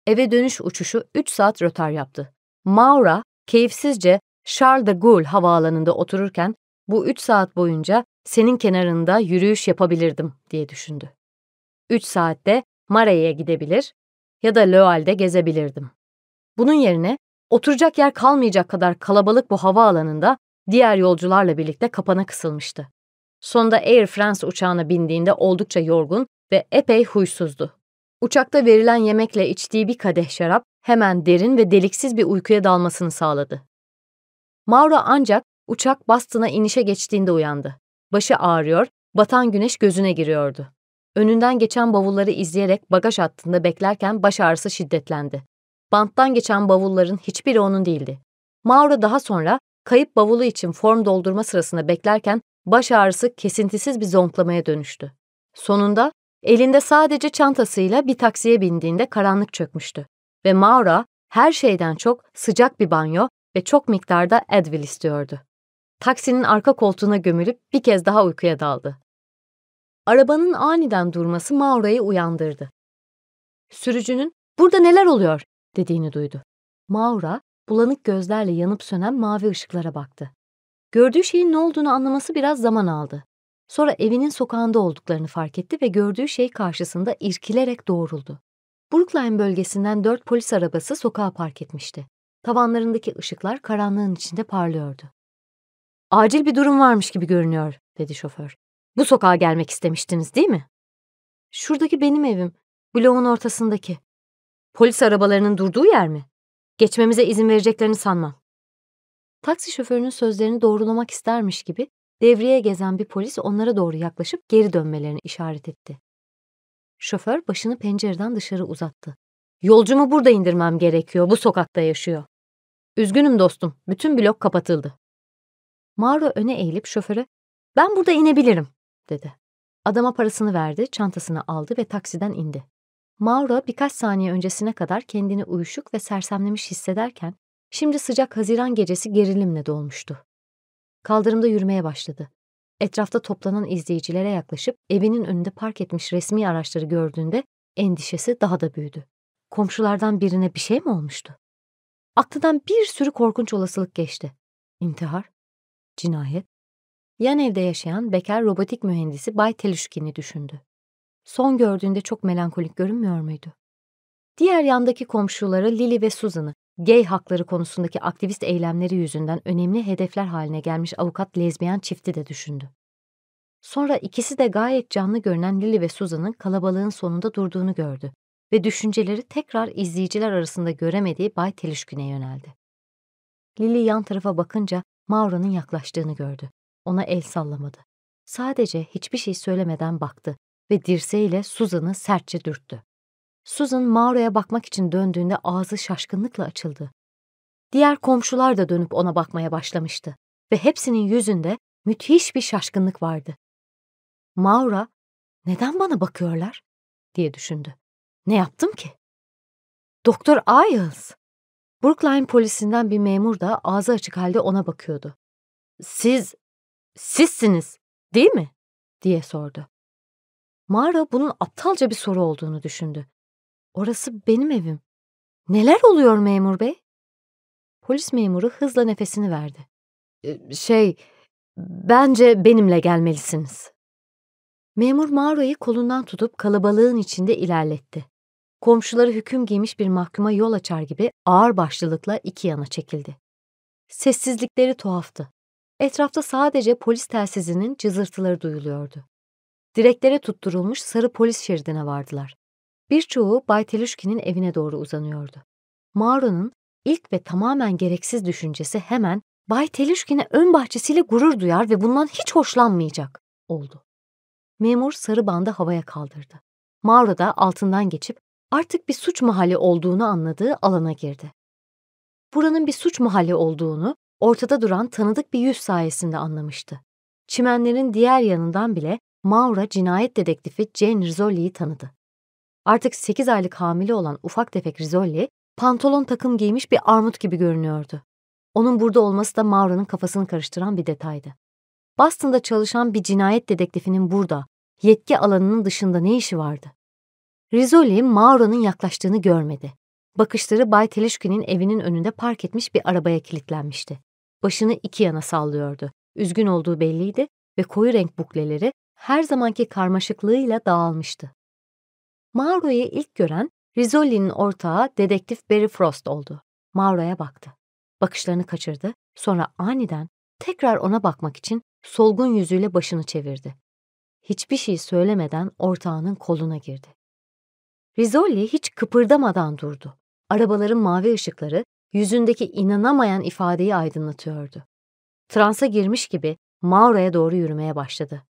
Eve dönüş uçuşu 3 saat rötar yaptı. Maura keyifsizce Charles de Gaulle havaalanında otururken bu 3 saat boyunca senin kenarında yürüyüş yapabilirdim diye düşündü. 3 saatte Mares'e gidebilir ya da Le Halle'de gezebilirdim. Bunun yerine oturacak yer kalmayacak kadar kalabalık bu havaalanında diğer yolcularla birlikte kapana kısılmıştı. Sonunda Air France uçağına bindiğinde oldukça yorgun ve epey huysuzdu. Uçakta verilen yemekle içtiği bir kadeh şarap hemen derin ve deliksiz bir uykuya dalmasını sağladı. Maura ancak uçak Boston'a inişe geçtiğinde uyandı. Başı ağrıyor, batan güneş gözüne giriyordu. Önünden geçen bavulları izleyerek bagaj hattında beklerken baş ağrısı şiddetlendi. Banttan geçen bavulların hiçbiri onun değildi. Maura daha sonra kayıp bavulu için form doldurma sırasında beklerken baş ağrısı kesintisiz bir zonklamaya dönüştü. Sonunda elinde sadece çantasıyla bir taksiye bindiğinde karanlık çökmüştü ve Maura her şeyden çok sıcak bir banyo ve çok miktarda Advil istiyordu. Taksinin arka koltuğuna gömülüp bir kez daha uykuya daldı. Arabanın aniden durması Maura'yı uyandırdı. Sürücünün "Burada neler oluyor?" dediğini duydu. Maura bulanık gözlerle yanıp sönen mavi ışıklara baktı. Gördüğü şeyin ne olduğunu anlaması biraz zaman aldı. Sonra evinin sokağında olduklarını fark etti ve gördüğü şey karşısında irkilerek doğruldu. Brookline bölgesinden 4 polis arabası sokağa park etmişti. Tavanlarındaki ışıklar karanlığın içinde parlıyordu. "Acil bir durum varmış gibi görünüyor," dedi şoför. "Bu sokağa gelmek istemiştiniz, değil mi?" "Şuradaki benim evim, bloğun ortasındaki." "Polis arabalarının durduğu yer mi? Geçmemize izin vereceklerini sanmam." Taksi şoförünün sözlerini doğrulamak istermiş gibi devreye gezen bir polis onlara doğru yaklaşıp geri dönmelerini işaret etti. Şoför başını pencereden dışarı uzattı. "Yolcumu burada indirmem gerekiyor, bu sokakta yaşıyor." "Üzgünüm dostum, bütün blok kapatıldı." Maura öne eğilip şoföre "Ben burada inebilirim," dedi. Adama parasını verdi, çantasını aldı ve taksiden indi. Maura birkaç saniye öncesine kadar kendini uyuşuk ve sersemlemiş hissederken şimdi sıcak Haziran gecesi gerilimle dolmuştu. Kaldırımda yürümeye başladı. Etrafta toplanan izleyicilere yaklaşıp evinin önünde park etmiş resmi araçları gördüğünde endişesi daha da büyüdü. Komşulardan birine bir şey mi olmuştu? Aklından bir sürü korkunç olasılık geçti. İntihar, cinayet. Yan evde yaşayan bekar robotik mühendisi Bay Telüşkin'i düşündü. Son gördüğünde çok melankolik görünmüyor muydu? Diğer yandaki komşuları Lily ve Susan'ı, gay hakları konusundaki aktivist eylemleri yüzünden önemli hedefler haline gelmiş avukat lezbiyen çifti de düşündü. Sonra ikisi de gayet canlı görünen Lily ve Susan'ın kalabalığın sonunda durduğunu gördü ve düşünceleri tekrar izleyiciler arasında göremediği Bay Telüşkin'e yöneldi. Lily yan tarafa bakınca Maura'nın yaklaştığını gördü. Ona el sallamadı. Sadece hiçbir şey söylemeden baktı ve dirseğiyle Susan'ı sertçe dürttü. Susan Maura'ya bakmak için döndüğünde ağzı şaşkınlıkla açıldı. Diğer komşular da dönüp ona bakmaya başlamıştı ve hepsinin yüzünde müthiş bir şaşkınlık vardı. Maura, "Neden bana bakıyorlar?" diye düşündü. "Ne yaptım ki?" "Doktor Iles." Brookline polisinden bir memur da ağzı açık halde ona bakıyordu. Sizsiniz, değil mi?" diye sordu. Maura bunun aptalca bir soru olduğunu düşündü. "Orası benim evim. Neler oluyor memur bey?" Polis memuru hızla nefesini verdi. Bence benimle gelmelisiniz." Memur Maura'yı kolundan tutup kalabalığın içinde ilerletti. Komşuları hüküm giymiş bir mahkuma yol açar gibi ağır başlılıkla iki yana çekildi. Sessizlikleri tuhaftı. Etrafta sadece polis telsizinin cızırtıları duyuluyordu. Direklere tutturulmuş sarı polis şeridine vardılar. Birçoğu Bay Telüşkin'in evine doğru uzanıyordu. Maura'nın ilk ve tamamen gereksiz düşüncesi hemen Bay Telüşkin'e ön bahçesiyle gurur duyar ve bundan hiç hoşlanmayacak oldu. Memur sarı bandı havaya kaldırdı. Maura da altından geçip artık bir suç mahalli olduğunu anladığı alana girdi. Buranın bir suç mahalli olduğunu ortada duran tanıdık bir yüz sayesinde anlamıştı. Çimenlerin diğer yanından bile Maura cinayet dedektifi Jane Rizzoli'yi tanıdı. Artık 8 aylık hamile olan ufak tefek Rizzoli, pantolon takım giymiş bir armut gibi görünüyordu. Onun burada olması da Maura'nın kafasını karıştıran bir detaydı. Boston'da çalışan bir cinayet dedektifinin burada, yetki alanının dışında ne işi vardı? Rizzoli, Maura'nın yaklaştığını görmedi. Bakışları Bay Telişkin'in evinin önünde park etmiş bir arabaya kilitlenmişti. Başını iki yana sallıyordu. Üzgün olduğu belliydi ve koyu renk bukleleri her zamanki karmaşıklığıyla dağılmıştı. Mauro'yu ilk gören Rizzoli'nin ortağı dedektif Barry Frost oldu. Mauro'ya baktı. Bakışlarını kaçırdı, sonra aniden tekrar ona bakmak için solgun yüzüyle başını çevirdi. Hiçbir şey söylemeden ortağının koluna girdi. Rizzoli hiç kıpırdamadan durdu. Arabaların mavi ışıkları yüzündeki inanamayan ifadeyi aydınlatıyordu. Transa girmiş gibi Mauro'ya doğru yürümeye başladı.